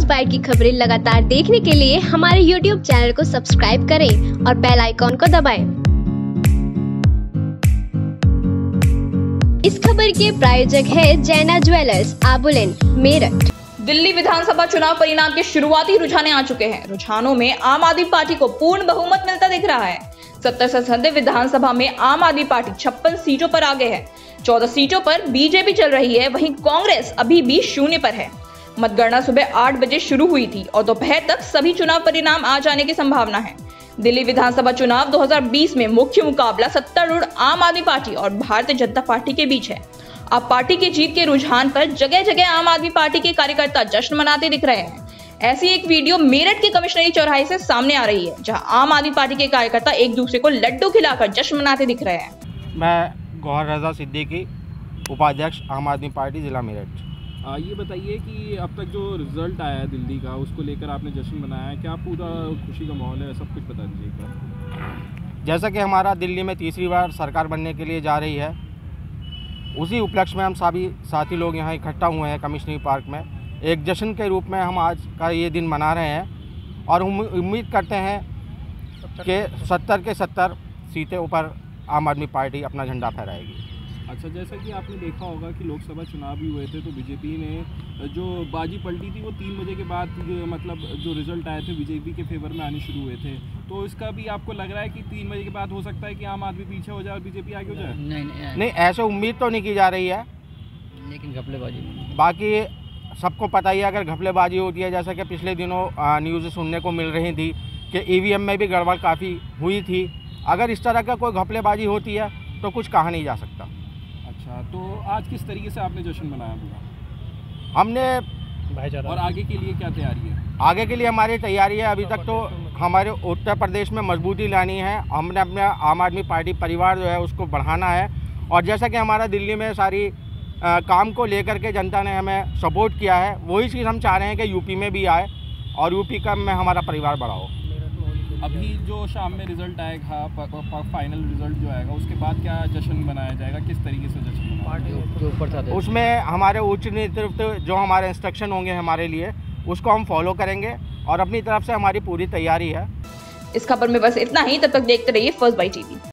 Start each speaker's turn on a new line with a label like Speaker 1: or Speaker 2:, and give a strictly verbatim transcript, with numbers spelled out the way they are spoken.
Speaker 1: Inspire की खबरें लगातार देखने के लिए हमारे यूट्यूब चैनल को सब्सक्राइब करें और बेल आइकॉन को दबाएं। इस खबर के प्रायोजक है जैना ज्वेलर्स, आबुलेन, मेरठ।
Speaker 2: दिल्ली विधानसभा चुनाव परिणाम के शुरुआती रुझाने आ चुके हैं। रुझानों में आम आदमी पार्टी को पूर्ण बहुमत मिलता दिख रहा है। सत्तर संसदीय विधानसभा में आम आदमी पार्टी छप्पन सीटों पर आगे है। चौदह सीटों पर बीजेपी चल रही है, वहीं कांग्रेस अभी भी शून्य पर है। मतगणना सुबह आठ बजे शुरू हुई थी और दोपहर तक सभी चुनाव परिणाम आ जाने की संभावना है। दिल्ली विधानसभा चुनाव दो हज़ार बीस में मुख्य मुकाबला सत्तारूढ़ आम आदमी पार्टी और भारतीय जनता पार्टी के बीच है। अब पार्टी की जीत के रुझान पर जगह जगह आम आदमी पार्टी के कार्यकर्ता जश्न मनाते दिख रहे हैं। ऐसी एक वीडियो मेरठ के कमिश्नरी चौराहे से सामने आ रही है, जहां आम आदमी पार्टी के कार्यकर्ता एक दूसरे को लड्डू खिलाकर जश्न मनाते दिख रहे हैं।
Speaker 3: मैं गौहर रजा सिद्दीकी, उपाध्यक्ष आम आदमी पार्टी जिला मेरठ।
Speaker 4: आ, ये बताइए कि अब तक जो रिजल्ट आया है दिल्ली का, उसको लेकर आपने जश्न मनाया है, क्या पूरा खुशी का माहौल है? सब कुछ बता दीजिएगा।
Speaker 3: जैसा कि हमारा दिल्ली में तीसरी बार सरकार बनने के लिए जा रही है, उसी उपलक्ष्य में हम सभी साथी लोग यहाँ इकट्ठा हुए हैं कमिश्नरी पार्क में। एक जश्न के रूप में हम आज का ये दिन मना रहे हैं और हम उम्मीद करते हैं कि सत्तर के सत्तर सीटें ऊपर आम आदमी पार्टी अपना झंडा फहराएगी।
Speaker 4: अच्छा, जैसा कि आपने देखा होगा कि लोकसभा चुनाव भी हुए थे तो बीजेपी ने जो बाजी पलटी थी वो तीन बजे के बाद, मतलब जो रिजल्ट आए थे बीजेपी के फेवर में आने शुरू हुए थे। तो इसका भी आपको लग रहा है कि तीन बजे के बाद हो सकता है कि आम आदमी पीछे हो जाए और बीजेपी आगे हो जाए?
Speaker 3: नहीं नहीं, नहीं ऐसे उम्मीद तो नहीं की जा रही है,
Speaker 5: लेकिन घपलेबाजी
Speaker 3: बाकी सबको पता ही है अगर घपलेबाजी होती है, जैसा कि पिछले दिनों न्यूज़ सुनने को मिल रही थी कि ईवीएम में भी गड़बड़ काफ़ी हुई थी। अगर इस तरह का कोई घपलेबाजी होती है तो कुछ कहा नहीं जा सकता।
Speaker 4: अच्छा, तो आज किस तरीके से आपने जश्न मनाया पूरा?
Speaker 3: हमने
Speaker 4: भाईचारा और आगे के लिए क्या तैयारी है?
Speaker 3: आगे के लिए हमारी तैयारी है, अभी तक तो हमारे उत्तर प्रदेश में मजबूती लानी है। हमने अपने आम आदमी पार्टी परिवार जो है उसको बढ़ाना है और जैसा कि हमारा दिल्ली में सारी आ, काम को लेकर के जनता ने हमें सपोर्ट किया है, वही चीज़ हम चाह रहे हैं कि यूपी में भी आए और यूपी का में हमारा परिवार बढ़ा हो।
Speaker 4: अभी जो शाम में रिजल्ट आएगा, फाइनल रिजल्ट जो आएगा, उसके बाद क्या जश्न मनाया जाएगा? किस तरीके से जश्न मनाया?
Speaker 3: उसमें हमारे उच्च नेतृत्व जो हमारे इंस्ट्रक्शन होंगे हमारे लिए, उसको हम फॉलो करेंगे और अपनी तरफ से हमारी पूरी तैयारी है।
Speaker 2: इस खबर में बस इतना ही। तब तक देखते रहिए फर्स्ट बाइट टीवी।